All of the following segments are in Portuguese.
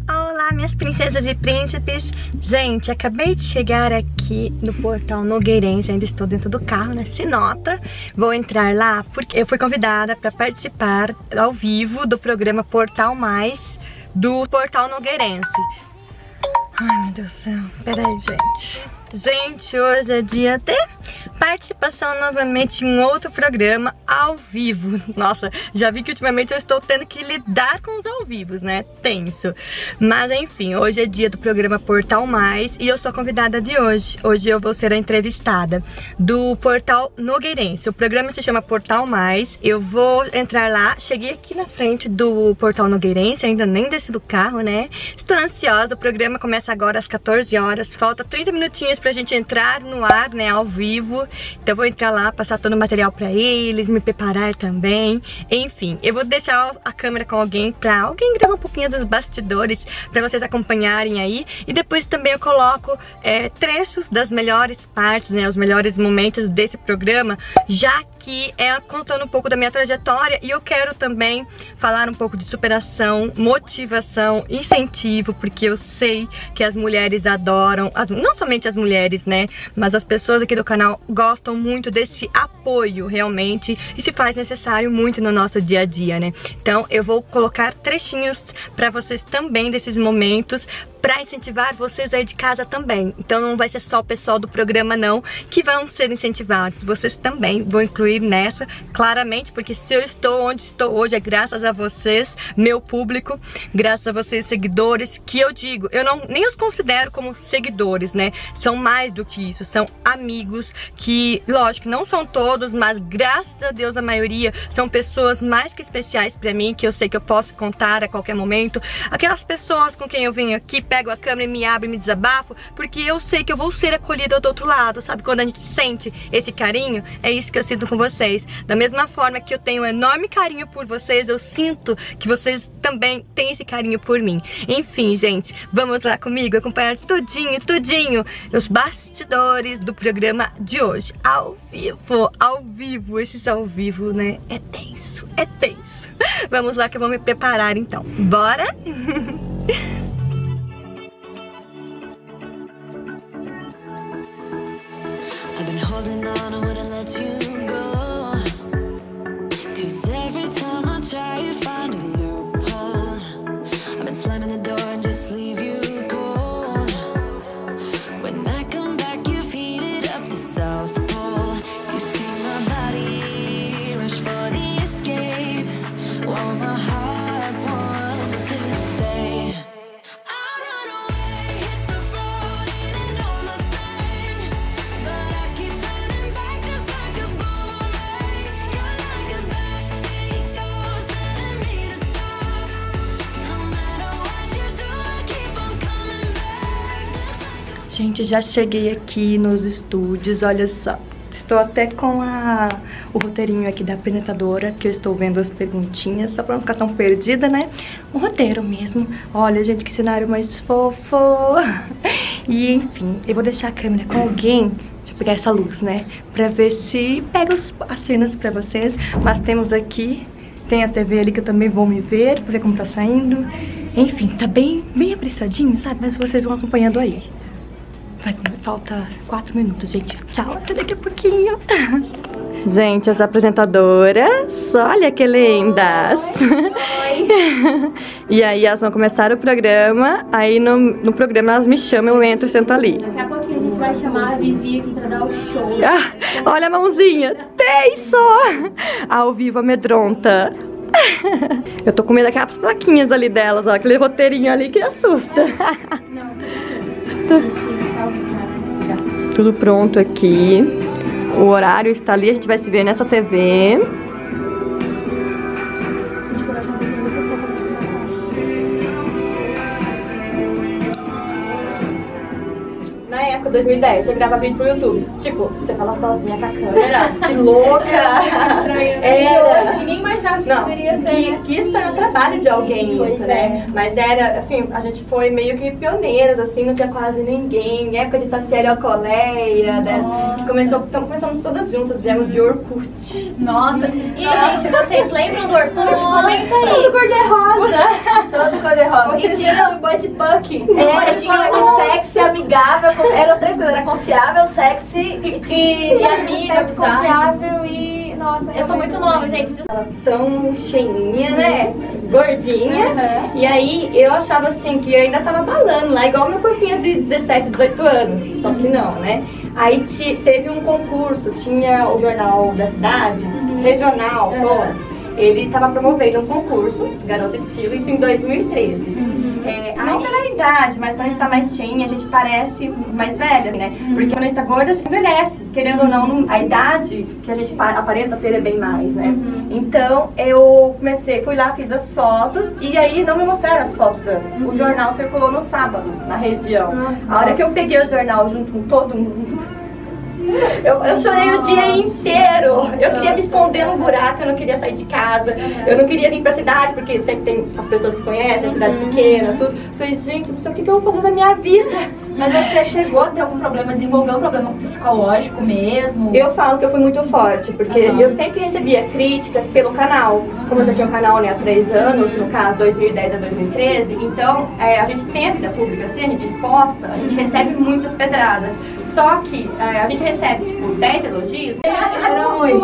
Olá, minhas princesas e príncipes. Gente, acabei de chegar aqui no Portal Nogueirense. Ainda estou dentro do carro, né? Se nota. Vou entrar lá porque eu fui convidada para participar ao vivo do programa Portal Mais do Portal Nogueirense. Ai, meu Deus do céu. Peraí, gente. Gente, hoje é dia de participação novamente em outro programa ao vivo. Nossa, já vi que ultimamente eu estou tendo que lidar com os ao vivos, né? Tenso. Mas enfim, hoje é dia do programa Portal Mais e eu sou a convidada de hoje. Hoje eu vou ser a entrevistada do Portal Nogueirense. O programa se chama Portal Mais. Eu vou entrar lá. Cheguei aqui na frente do Portal Nogueirense, ainda nem desci do carro, né? Estou ansiosa. O programa começa agora às 14 horas. Falta 30 minutinhos pra gente entrar no ar, né, ao vivo. Então eu vou entrar lá, passar todo o material pra eles, me preparar também. Enfim, eu vou deixar a câmera com alguém pra alguém gravar um pouquinho dos bastidores pra vocês acompanharem aí. E depois também eu coloco trechos das melhores partes, né, os melhores momentos desse programa, já que é contando um pouco da minha trajetória. E eu quero também falar um pouco de superação, motivação, incentivo, porque eu sei que as mulheres adoram, não somente as mulheres, né, mas as pessoas aqui do canal gostam muito desse apoio realmente, e se faz necessário muito no nosso dia a dia, né. Então eu vou colocar trechinhos pra vocês também desses momentos, pra incentivar vocês aí de casa também. Então não vai ser só o pessoal do programa não que vão ser incentivados, vocês também vão incluir nessa, claramente, porque se eu estou onde estou hoje é graças a vocês, meu público, graças a vocês seguidores, que eu digo, eu nem os considero como seguidores, né, são mais do que isso, são amigos que, lógico, não são todos, mas graças a Deus a maioria são pessoas mais que especiais pra mim, que eu sei que eu posso contar a qualquer momento, aquelas pessoas com quem eu venho aqui, pego a câmera e me abro e me desabafo, porque eu sei que eu vou ser acolhida do outro lado, sabe? Quando a gente sente esse carinho, é isso que eu sinto com vocês. Da mesma forma que eu tenho um enorme carinho por vocês, eu sinto que vocês também têm esse carinho por mim. Enfim, gente, vamos lá comigo acompanhar tudinho os bastidores do programa de hoje, ao vivo, esses ao vivo, né? É tenso. Vamos lá que eu vou me preparar então. Bora? I've been holding on, I wouldn't let you go, 'cause every time I try you find a loophole. I've been slamming the door and just leave you go. When I come back you've heated up the South Pole. You see my body rush for the escape, while my heart wants to stay. Gente, já cheguei aqui nos estúdios, olha só. Estou até com o roteirinho aqui da apresentadora, que eu estou vendo as perguntinhas, só pra não ficar tão perdida, né? Um roteiro mesmo. Olha, gente, que cenário mais fofo. E, enfim, eu vou deixar a câmera com alguém. Deixa eu pegar essa luz, né? Pra ver se pega as cenas pra vocês. Mas temos aqui, tem a TV ali que eu também vou me ver, pra ver como tá saindo. Enfim, tá bem apressadinho, sabe? Mas vocês vão acompanhando aí. Falta 4 minutos, gente. Tchau, até daqui a pouquinho. Gente, as apresentadoras, olha que lindas. Oi. E aí elas vão começar o programa. Aí no programa elas me chamam, eu entro e sento ali. Daqui a pouquinho a gente vai chamar a Vivi aqui pra dar o show. Ah, olha a mãozinha, tem só. Ao vivo amedronta. Eu tô com medo daquelas plaquinhas ali delas, ó, aquele roteirinho ali que assusta. Tudo pronto aqui. O horário está ali, a gente vai se ver nessa TV. Na época, 2010, você grava vídeo pro YouTube. Tipo, você fala sozinha com a câmera. Que louca! Era. Ninguém imaginava que poderia ser. que isso torna trabalho de alguém, Pois isso, né? Mas era, assim, a gente foi meio que pioneiras, assim, não tinha quase ninguém. Época de Tassiele Alcoleia, né? Que então começamos todas juntas, viemos de Orkut. Nossa, e gente, vocês lembram do Orkut? Comenta aí. Todo cor-de-rosa. Todo cor-de-rosa. Você tinha o Budpuck. Tinha o sexy, amigável, eram 3 coisas, era confiável, sexy E amiga, confiável e... Nossa, Eu sou muito nova, gente. Tão cheinha, né? Gordinha. Uhum. E aí eu achava assim que eu ainda tava balando lá, igual meu corpinho de 17, 18 anos. Só que não, né? Aí teve um concurso, tinha o Jornal da Cidade, regional, todo. Ele tava promovendo um concurso, Garota Estilo, isso em 2013. Não pela idade, mas quando a gente tá mais cheinha, a gente parece mais velha, né? Porque quando a gente tá gorda, a gente envelhece. Querendo ou não, a idade que a gente aparenta ter é bem mais, né? Então, eu fui lá, fiz as fotos, e aí não me mostraram as fotos antes. O jornal circulou no sábado, na região. A hora que eu peguei o jornal junto com todo mundo, eu chorei o dia inteiro. Eu queria me esconder no buraco, eu não queria sair de casa. Eu não queria vir pra cidade, porque sempre tem as pessoas que conhecem, a cidade pequena, tudo. Eu falei, gente, não sei o que eu vou fazer na minha vida. Mas você chegou a ter algum problema, desenvolver um problema psicológico mesmo? Eu falo que eu fui muito forte, porque eu sempre recebia críticas pelo canal. Como eu já tinha um canal, né, há 3 anos, no caso 2010 a 2013, então a gente tem a vida pública assim, a gente exposta, a gente recebe muitas pedradas. Só que a gente recebe, tipo, 10 elogios. Era muito.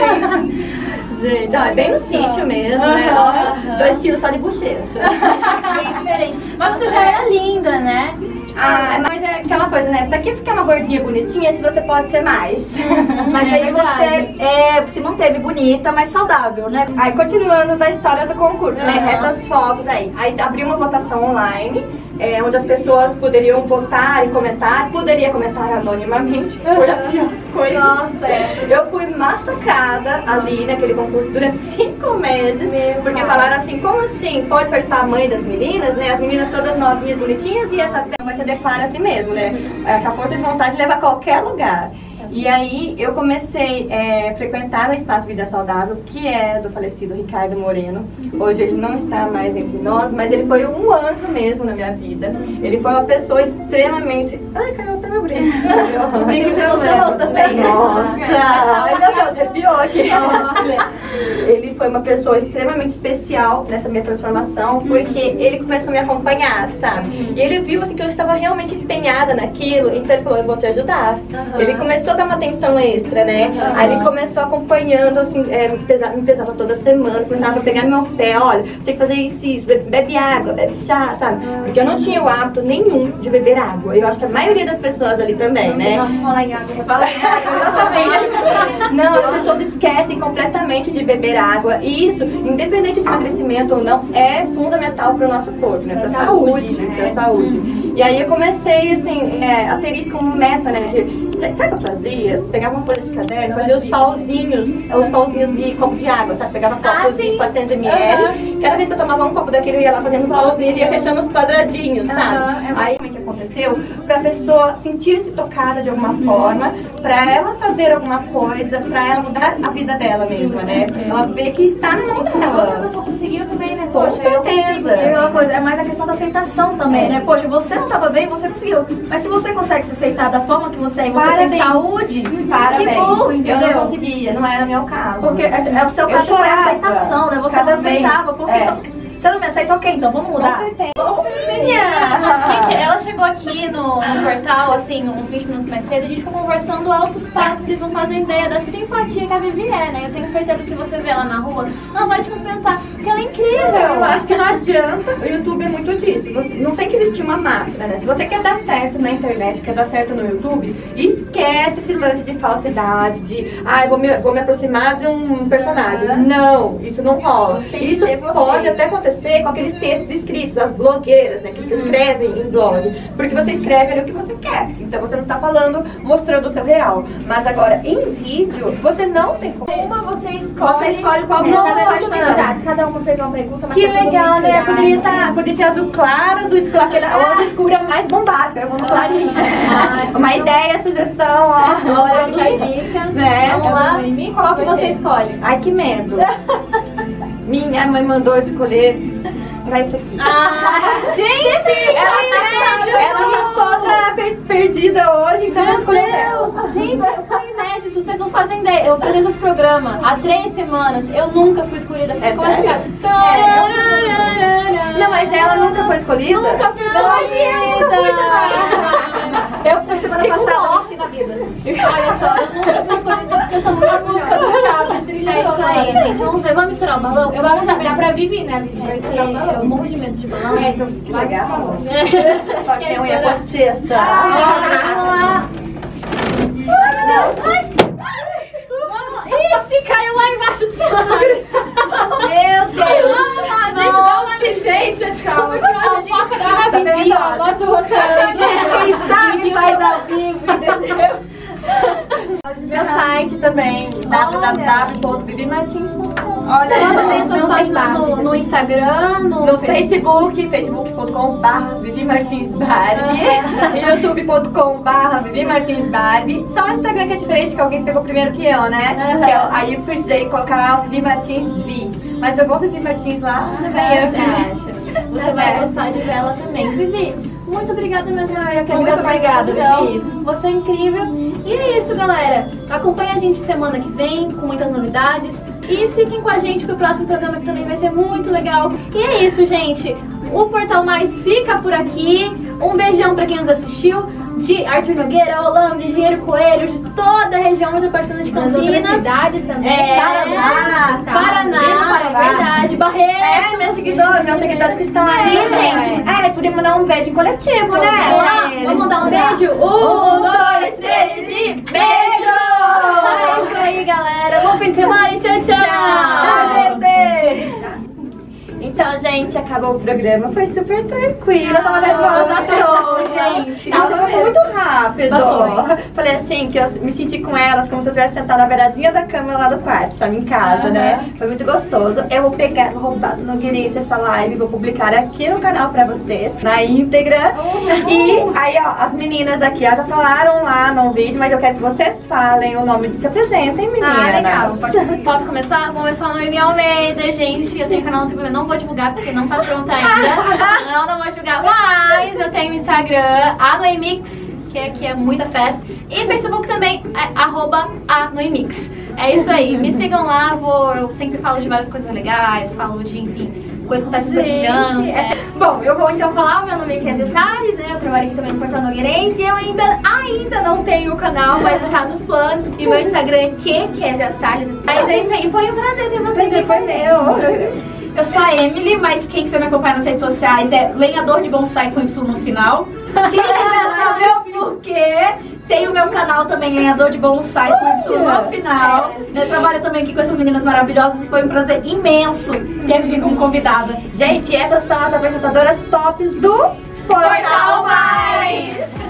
Gente, é bem no sítio mesmo, né? Nossa, 2 quilos só de bochecha. Bem diferente. Mas você já era linda, né? Mas é aquela coisa, né? Pra que ficar uma gordinha bonitinha se você pode ser mais? Mas aí você se manteve bonita, mas saudável, né? Aí, continuando da história do concurso, né? Essas fotos aí. Aí abriu uma votação online, onde as pessoas poderiam votar e comentar. Poderia comentar anonimamente, por a pior coisa. Nossa, Eu fui massacrada ali naquele concurso durante 5 meses. Porque falaram assim, como assim? Pode participar a mãe das meninas, né? As meninas todas novinhas, bonitinhas, e essa vai se adequar a si mesmo, né? Com a força de vontade de levar a qualquer lugar. E aí eu comecei a frequentar o Espaço Vida Saudável, que é do falecido Ricardo Moreno. Hoje ele não está mais entre nós, mas ele foi um anjo mesmo na minha vida. Ele foi uma pessoa extremamente... Ai, caiu até meu brinco. O brinco se emocionou também. Nossa! Ai, meu Deus, arrepiou aqui. Ele foi uma pessoa extremamente especial nessa minha transformação, porque ele começou a me acompanhar, sabe? E ele viu assim, que eu estava realmente empenhada naquilo, então ele falou, eu vou te ajudar. Ele começou a dar uma atenção extra, né? Aí ele começou acompanhando, assim, me pesava toda semana, começava a pegar no meu pé, olha, você tem que fazer isso, bebe água, bebe chá, sabe? Porque eu não tinha o hábito nenhum de beber água. Eu acho que a maioria das pessoas ali também, né? Nossa, falar em água. Exatamente. Não, as pessoas esquecem completamente de beber água. E isso, independente de emagrecimento ou não, é fundamental para o nosso corpo, né? Pra saúde, né? Pra saúde. E aí eu comecei, assim, a ter isso como meta, né? Sabe o que eu fazia? Pegava uma folha de caderno, fazia os pauzinhos de copo de água, sabe? Pegava copos de 400 ml. Cada vez que eu tomava um copo daquele, eu ia lá fazendo os pauzinhos e ia fechando os quadradinhos, sabe? Aí realmente aconteceu pra pessoa sentir-se tocada de alguma forma, pra ela fazer alguma coisa, pra ela mudar a vida dela mesma, né? Ela ver que está na mão Outra dela. pessoa conseguiu também, né? Com Poxa, eu certeza. É uma coisa, é mais a questão da aceitação também, né? Poxa, você não tava bem, você conseguiu. Mas se você consegue se aceitar da forma que você é e você tem saúde, Parabéns. que bom, entendeu? Eu não conseguia, não era meu caso. Porque o seu Eu caso foi a chorava. aceitação, né? Você Cada não aceitava. vez. Porque então, você não me aceita, ok, então vamos mudar. Gente, ela chegou aqui no portal, assim, uns 20 minutos mais cedo, a gente ficou conversando altos papos, vocês não fazem ideia da simpatia que a Vivi é, né? Eu tenho certeza que se você vê ela na rua, ela vai te cumprimentar, porque ela é incrível. Eu acho que não adianta, o YouTube é muito disso, não tem que vestir uma máscara, né? Se você quer dar certo na internet, quer dar certo no YouTube, esquece esse lance de falsidade, de, vou me aproximar de um personagem. Não, isso não rola. Isso pode até acontecer com aqueles textos escritos, as blogueiras, né, que se escrevem em blog, porque você escreve ali o que você quer, então você não tá falando, mostrando o seu real, mas agora em vídeo, você não tem como. Uma você escolhe qual cada uma fez uma pergunta, mas Que tá tudo legal, né? misturado. Poderia ser azul claro, azul escuro, o azul escuro é mais bombástico, eu vou no clarinho. Uma ideia, sugestão, ó. Olha, fica a dica. Né? Vamos lá, qual que você escolhe? Ai, que medo. Minha mãe mandou escolher pra isso aqui. Gente, Ela tá toda perdida hoje, então ela escolheu ela. Gente, foi inédito, vocês não fazem ideia. Eu apresento esse programa há 3 semanas, eu nunca fui escolhida. Não, mas ela nunca foi escolhida? Nunca fui escolhida. Eu fui semana passada, assim na vida. Olha só, eu nunca fui escolhida porque eu sou muito música do Chaves. É isso aí, gente. Vamos ver, vamos misturar o balão? Eu vou dar pra Vivi, né? Vivi vai misturar o balão. Eu morro de medo de balão. Então que legal. Só que tem unha postiça. Vamos lá. Ai, meu Deus. Ixi, caiu lá embaixo do celular. Meu Deus. Vamos lá, deixa eu dar uma licença. Calma, que a gente foca aqui na Vivi, ó. Nosso roteiro. Quem sabe faz ao vivo, entendeu? Meu site também, www.vivimartins.com. Olha Você só, tem suas páginas no Instagram, no Facebook, facebook.com/Vivi Martins Barbie, youtube.com/Vivi Martins Barbie. Só o Instagram que é diferente, que alguém pegou primeiro que eu, né? Que eu, aí eu precisei colocar Vivi Martins Vi. Mas eu vou Vivi Martins lá também. Você vai gostar de ver ela também. Vivi, muito obrigada mesmo. Muito obrigada, Vivi. Você é incrível. E é isso, galera. Acompanhe a gente semana que vem com muitas novidades. E fiquem com a gente pro próximo programa que também vai ser muito legal. E é isso, gente. O Portal Mais fica por aqui. Um beijão pra quem nos assistiu. De Arthur Nogueira, Holanda, Engenheiro Coelho, de toda a região metropolitana de Campinas. Nas outras cidades também. Paraná, é verdade. Barreto. Meus seguidores que estão ali, gente. Podia mandar um beijo coletivo, né? Vamos mandar um beijo? 1, 2, 3 e beijo! É isso aí, galera. Bom fim de semana e tchau, tchau! Tchau, gente! Então, gente, acabou o programa. Foi super tranquilo. Eu tava nervosa gente. Nossa, passou muito rápido. Falei assim, que eu me senti com elas como se eu estivesse sentada na beiradinha da cama lá do quarto, sabe? Em casa, né? Foi muito gostoso. Eu vou pegar, vou roubar do Nogueirense essa live, vou publicar aqui no canal pra vocês, na íntegra. E aí, ó, as meninas aqui, elas já falaram lá no vídeo, mas eu quero que vocês falem o nome. Se apresentem, meninas. Legal. Posso começar? Vou começar no Noemi Almeida, gente. Eu tenho canal no YouTube, não vou divulgar porque não tá pronto ainda. Não vou divulgar. Mas eu tenho Instagram, a Noemix, que aqui é muita festa. E Facebook também, @anoemix. É isso aí, me sigam lá, eu sempre falo de várias coisas legais, falo de, enfim, coisas que acontecem cotidianas. Bom, eu vou então falar, o meu nome é Kézia Salles, né? Eu trabalho aqui também no Portal Nogueirense e eu ainda não tenho o canal, mas está nos planos. E meu Instagram é Kézia Salles. Mas é isso aí, foi um prazer ter vocês aqui. Foi meu. Eu sou a Emily, mas quem quiser me acompanhar nas redes sociais é lenhador de bonsai com Y no final. Quem quiser saber o porquê, tem o meu canal também, lenhador de bonsai com Y no final. Eu trabalho também aqui com essas meninas maravilhosas e foi um prazer imenso ter a Vivi como convidada. Gente, essas são as apresentadoras tops do Portal Mais!